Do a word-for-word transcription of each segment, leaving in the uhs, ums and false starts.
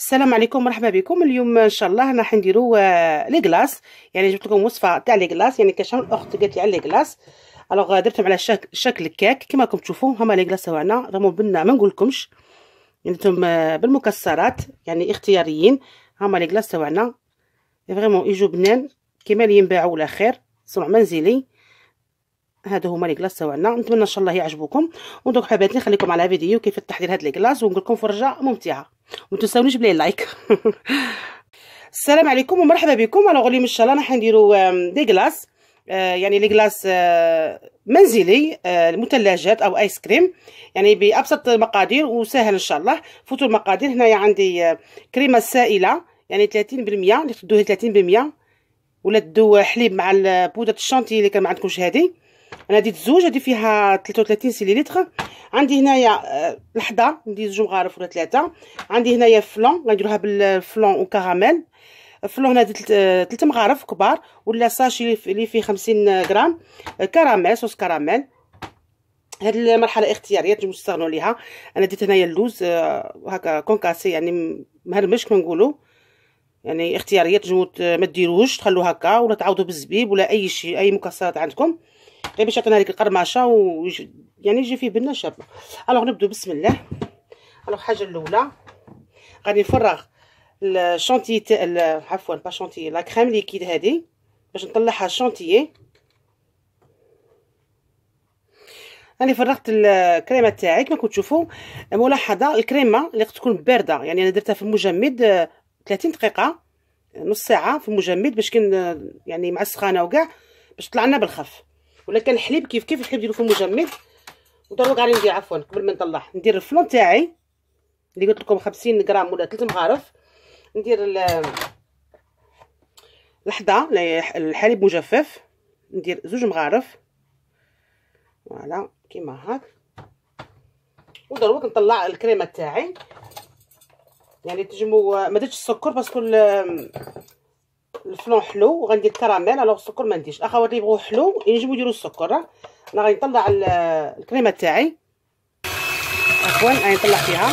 السلام عليكم، مرحبا بكم. اليوم ان شاء الله راح نديرو آه، لي كلاص. يعني جبت لكم وصفه تاع لي كلاص، يعني كاش الاخت قالت لي على لي كلاص. الوغ درتهم على شكل شكل كيك كما راكم تشوفوا. هما لي كلاص تاعنا راهم بنا ما نقولكمش، يعني درتهم آه، بالمكسرات، يعني اختياريين. هما لي كلاص تاعنا فريمون يجوا بنان كما اللي ينباعوا ولا خير، صنع منزلي. هادو هما لي كلاص تاعنا، نتمنى ان شاء الله يعجبوكم. ودوك حباتني نخليكم على فيديو كيف التحضير هاد لي كلاص، ونقول لكم فرجه ممتعه. وما تنساونيش بلي لايك. السلام عليكم ومرحبا بكم. الوغ اليوم ان شاء الله راح نديرو دي كلاص، يعني لي كلاص منزلي، المثلجات او ايس كريم، يعني بابسط المقادير وسهل ان شاء الله. فوتوا المقادير. هنايا عندي كريمه سائله يعني ثلاثين بالمية، اللي تدوه ثلاثين بالمية، ولا تدو حليب مع بودره الشانتي اللي كان ما عندكمش. هذه انا ديت زوج، هذه فيها ثلاثة وثلاثين سيليلتر. عندي هنايا لحظه ندير زوج مغارف ولا ثلاثه. عندي هنايا فلون، غنديروها بالفلون وكراميل. فلون هنا درت ثلاث مغارف كبار، ولا ساشي اللي فيه خمسين غرام كراميل، صوص كراميل. هاد المرحله اختياريه تنجمو تستغنوا عليها. انا درت هنايا اللوز هكا كونكاسي، يعني مهرمش كما نقولوا، يعني اختياريه. تنجمو ما ديروش، تخلوه هكا، ولا تعوضوا بالزبيب ولا اي شيء، اي مكسرات عندكم، غير باش يعطينا هذيك القرمشه و يعني يجي فيه بنه شابه. الوغ نبداو بسم الله. الوغ الحاجه الاولى غادي نفرغ الشونتي تاع عفوا با شونتي لا كريم ليكيد هذه باش نطلعها شونتيي. راني فرغت الكريمه تاعي كما كتشوفوا. ملاحظه الكريمه اللي تكون بارده، يعني انا درتها في المجمد ثلاثين دقيقه، نص ساعه في المجمد، باش كان يعني مع السخانه وكاع باش طلع لنا بالخف. ولا كان الحليب كيف كيف الحليب ديرو في المجمد. ودروك غادي ندير عفوا قبل ما نطلع ندير الفلون تاعي اللي قلت لكم خمسين غرام ولا ثلاث مغارف. ندير لحظه الحليب مجفف، ندير زوج مغارف فوالا كيما هاك. ودروك نطلع الكريمه تاعي. يعني تنجموا ما درتش السكر باسكو الفلون حلو، وغندير كراميل. الوغ السكر ما نديرش. الاخوات اللي يبغوا حلو ينجموا يديروا السكر. انا غادي نطلع الكريمه تاعي عفوا، غادي نطلع فيها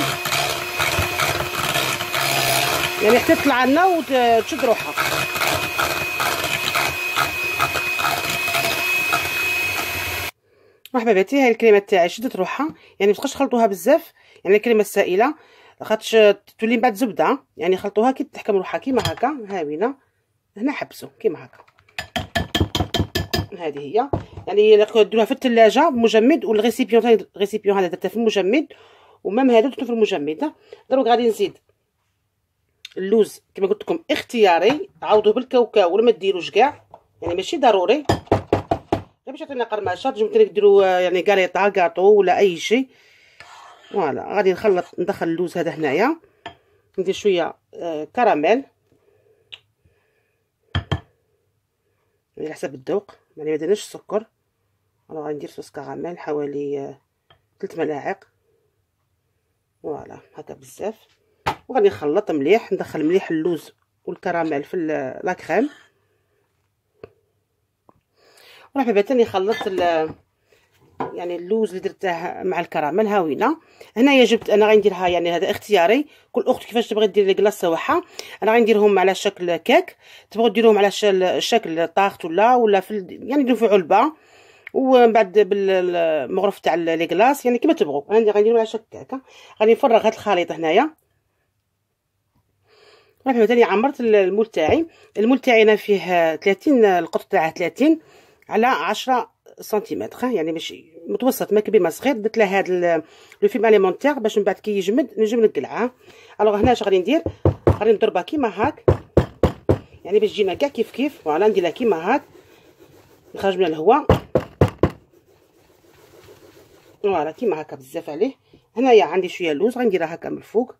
يعني حتى تطلع لنا وتشد روحها. مرحبا باتي، هاي الكريمه تاعي شدت روحها، يعني متبقاش تخلطوها بزاف، يعني الكريمه السائله خاطش تولي من بعد زبده، يعني خلطوها كي تحكم روحها كيما هكا. هاوينا هنا حبسوا كيما هكا. هذه هي، يعني ديروها في الثلاجه مجمد. والغيسيبيون الغيسيبيون هذا درته في المجمد، ومام هذا درته في المجمد. دروك غادي نزيد اللوز كما قلت لكم اختياري، عوضوه بالكاوكاو ولا ما ديروش كاع، يعني ماشي ضروري، غير باش يعطينا قرمشه. تنجموا ديروا يعني كاليطا كاطو ولا اي شيء. فوالا غادي نخلط ندخل اللوز هذا هنايا. ندير شويه آه كراميل يعني على حسب الذوق، يعني ما درناش السكر. انا غادي ندير صوص كراميل حوالي آه ثلاث ملاعق فوالا هكا بزاف. وغادي نخلط مليح، ندخل مليح اللوز والكراميل في لا كريم. وراه حبيبات ثاني خلطت يعني اللوز اللي درته مع الكراميل. هاوينا هنايا جبت انا غنديرها، يعني هذا اختياري، كل اخت كيفاش تبغي دير لي كلاص تاعها. انا غنديرهم على شكل كيك، تبغوا ديروهم على شكل طاغط ولا ولا في يعني ديروا في علبه، ومن بعد بالمغرف تاع لي كلاص، يعني كيما تبغوا. انا غنديرهم على شكل هكا. غادي نفرغ هذا الخليط هنايا. راه ثاني عمرت المول تاعي. المول تاعي انا فيه ثلاثين، القطر تاعه ثلاثين على عشرة سنتيمتر، يعني ماشي متوسط، ما كبير ما صغير. درت له هذا لو فيلم اليمونتير باش من بعد كي يجمد نجم نقلعه. الوغ هنا اش غادي ندير، غادي نضربها كيما هاك، يعني باش تجينا كاع كيف كيف. فوالا نديرها كيما هاك، يخرج من الهواء فوالا كيما هكا بزاف عليه. هنايا عندي شويه لوز غنديرها هكا من الفوق،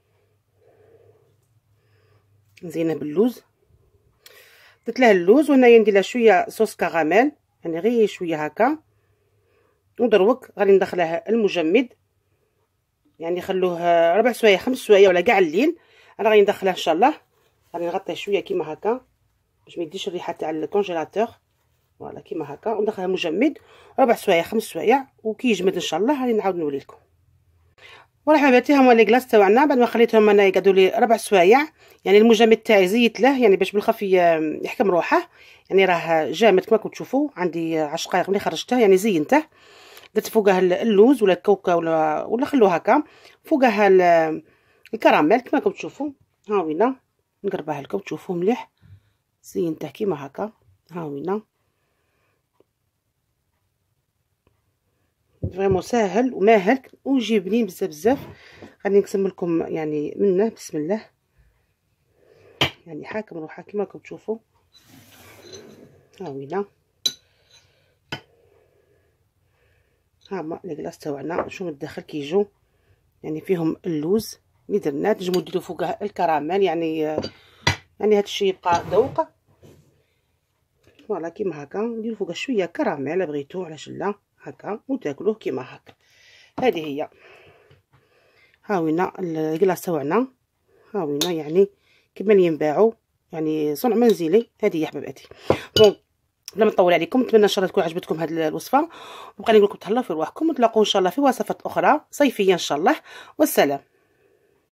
نزينه باللوز. درت له اللوز، وهنايا ندير له شويه صوص كراميل، يعني غير شويه هكا. ودروك غادي ندخله المجمد، يعني خلوه ربع سوايع خمس سوايع ولا كاع الليل. انا غادي ندخله ان شاء الله، غادي نغطيه شويه كيما هكا باش ما يديش الريحه تاع الكونجيلاتور. فوالا كيما هكا، وندخله المجمد ربع سوايع خمس سوايع، وكي يجمد ان شاء الله غادي نعاود نولي لكم. وراح حبيباتي هما لي كلاص تاعنا بعد ما خليتهم انا يقعدوا لي ربع سوايع. يعني المجمد تاعي زيت له يعني باش بالخف يحكم روحه. يعني راه جامد كما راكم تشوفوا. عندي عشر دقائق ملي خرجته يعني زينته. درت فوقها اللوز ولا الكوكا ولا ولا خلوه هكا. فوقها الكراميل كما راكم تشوفوا. ها وينا نقربها لكم تشوفوه مليح. زينته كيما هكا. ها وينا فريمون ساهل وماهل ويجي بنين بزاف بزاف. غادي نقسم لكم يعني منه بسم الله. يعني حاكم روحها كيما راكم تشوفوا. ها وينا ها هما لي كلاص تاعنا شو من الداخل كيجو. يعني فيهم اللوز اللي درنا. تنجمو ديروا فوقها الكراميل يعني يعني هادشي يبقى ذوق. فوالا كيما هكا نديرو فوقها شويه كراميل بغيتو علاش لا هكا وتاكلوه كيما هكا. هذه هي. ها وينا الكلاص تاعنا. ها وينا يعني كما ينباعوا يعني صنع منزلي. هذه هي حباباتي. بون بلا ما نطول عليكم نتمنى ان شاء الله تكون عجبتكم هذه الوصفه. وبقى نقول لكم تهلاو في رواحكم ونتلاقوا ان شاء الله في وصفات اخرى صيفيه ان شاء الله. والسلام.